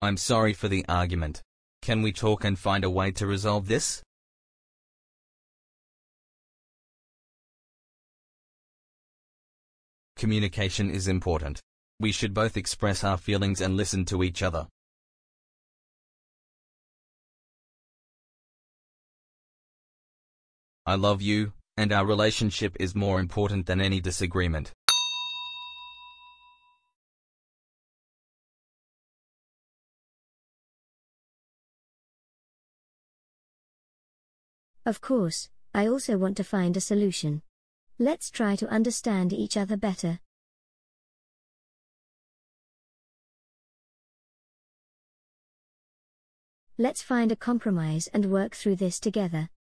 I'm sorry for the argument. Can we talk and find a way to resolve this? Communication is important. We should both express our feelings and listen to each other. I love you, and our relationship is more important than any disagreement. Of course, I also want to find a solution. Let's try to understand each other better. Let's find a compromise and work through this together.